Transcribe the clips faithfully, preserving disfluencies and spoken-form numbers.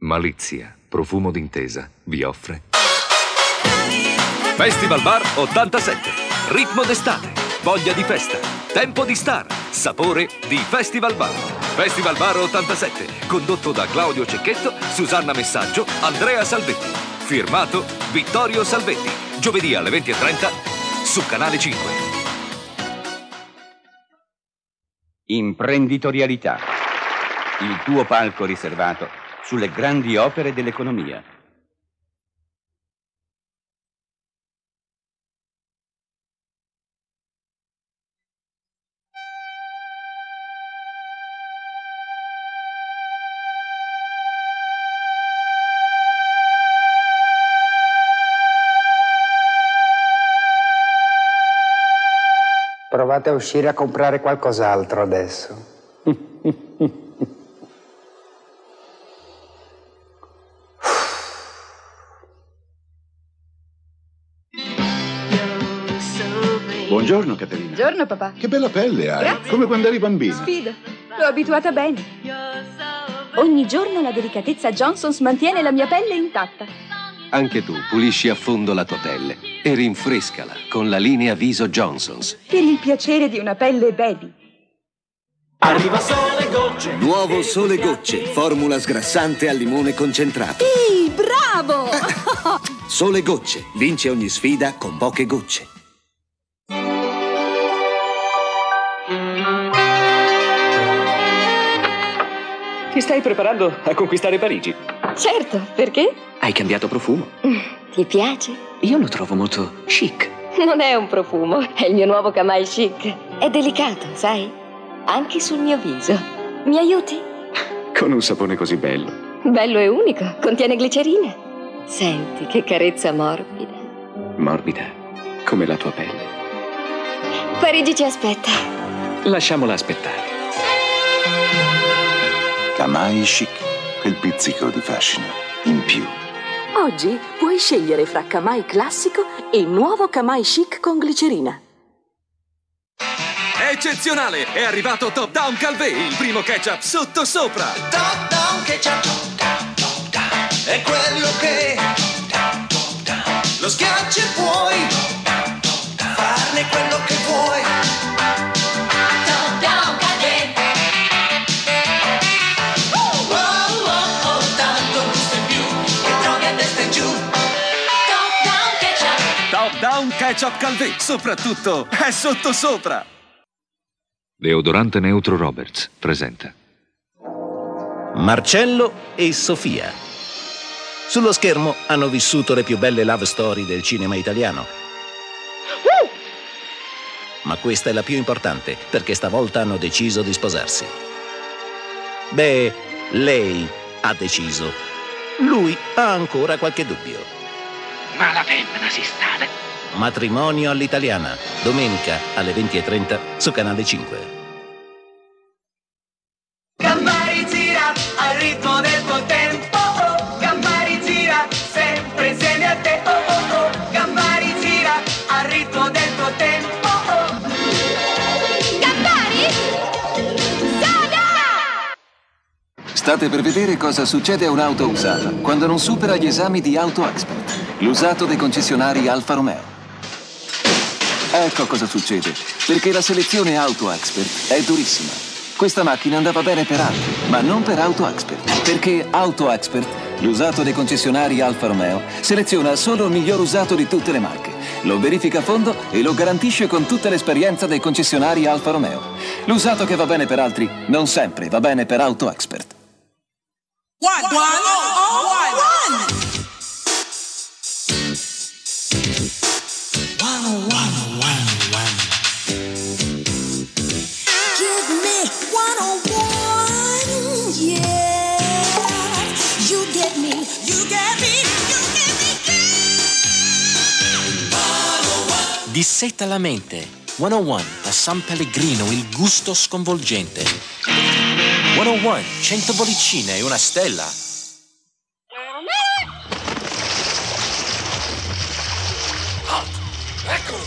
Malizia, profumo d'intesa, vi offre Festival Bar ottantasette. Ritmo d'estate, voglia di festa, tempo di star, sapore di Festival Bar. Festival Bar ottantasette, condotto da Claudio Cecchetto, Susanna Messaggio, Andrea Salvetti. Firmato Vittorio Salvetti. Giovedì alle venti e trenta su Canale cinque. Imprenditorialità. Il tuo palco riservato sulle grandi opere dell'economia. Provate a uscire a comprare qualcos'altro adesso. Buongiorno, Caterina. Buongiorno, papà. Che bella pelle hai. Grazie. Come quando eri bambina. Sfido. L'ho abituata bene. Ogni giorno la delicatezza Johnson's mantiene la mia pelle intatta. Anche tu pulisci a fondo la tua pelle e rinfrescala con la linea Viso Johnson's. Per il piacere di una pelle baby. Arriva Sole Gocce. Nuovo Sole Gocce, formula sgrassante al limone concentrato. Ehi, bravo! Sole Gocce, vince ogni sfida con poche gocce. Ti stai preparando a conquistare Parigi? Certo, perché? Hai cambiato profumo. Ti piace? Io lo trovo molto chic. Non è un profumo, è il mio nuovo Camai Chic. È delicato, sai? Anche sul mio viso. Mi aiuti? Con un sapone così bello. Bello e unico, contiene glicerina. Senti che carezza morbida. Morbida, come la tua pelle. Parigi ci aspetta. Lasciamola aspettare. Camai Chic, quel pizzico di fascino in più. Oggi puoi scegliere fra Camai classico e il nuovo Camai Chic con glicerina. Eccezionale! È arrivato Top Down Calvé, il primo ketchup sotto sopra. Top Down Ketchup è quello che lo schiacci e puoi farne quello che vuoi. Top Down Calvé. Oh, oh, oh, tanto gusto in più che trovi a destra e giù. Top Down Ketchup. Top Down Ketchup Calvé, soprattutto è sotto sopra. Deodorante Neutro Roberts presenta Marcello e Sofia. Sullo schermo hanno vissuto le più belle love story del cinema italiano. Ma questa è la più importante, perché stavolta hanno deciso di sposarsi. Beh, lei ha deciso. Lui ha ancora qualche dubbio. Ma la femmina si stare. Matrimonio all'italiana, domenica alle venti e trenta su Canale cinque. Gambari gira al ritmo del tuo tempo, oh, Gambari gira sempre insieme a te, oh oh oh, Gambari gira al ritmo del tuo tempo, oh. Gambari? Soda! State per vedere cosa succede a un'auto usata quando non supera gli esami di Auto Expert, l'usato dei concessionari Alfa Romeo. Ecco cosa succede, perché la selezione Auto Expert è durissima. Questa macchina andava bene per altri, ma non per Auto Expert, perché Auto Expert, l'usato dei concessionari Alfa Romeo, seleziona solo il miglior usato di tutte le marche, lo verifica a fondo e lo garantisce con tutta l'esperienza dei concessionari Alfa Romeo. L'usato che va bene per altri non sempre va bene per Auto Expert. One, one, oh, oh, one, one. Disseta la mente. centouno da San Pellegrino, il gusto sconvolgente. centouno, cento bollicine e una stella. Oh, eccolo!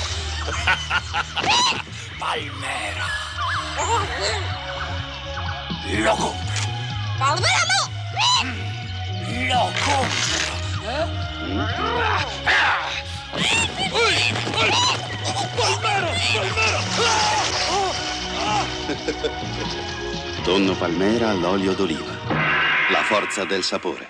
Palmera! Lo compro! Palmera no! Palmero! Palmero! Tonno Palmera all'olio d'oliva. La forza del sapore.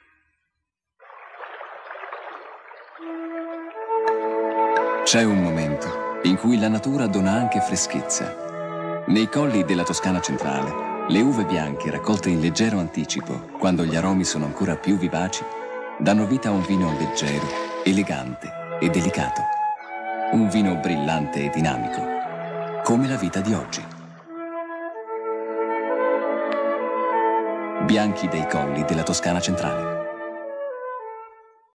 C'è un momento in cui la natura dona anche freschezza. Nei colli della Toscana centrale, le uve bianche raccolte in leggero anticipo, quando gli aromi sono ancora più vivaci, danno vita a un vino leggero, elegante e delicato. Un vino brillante e dinamico, come la vita di oggi. Bianchi dei colli della Toscana centrale.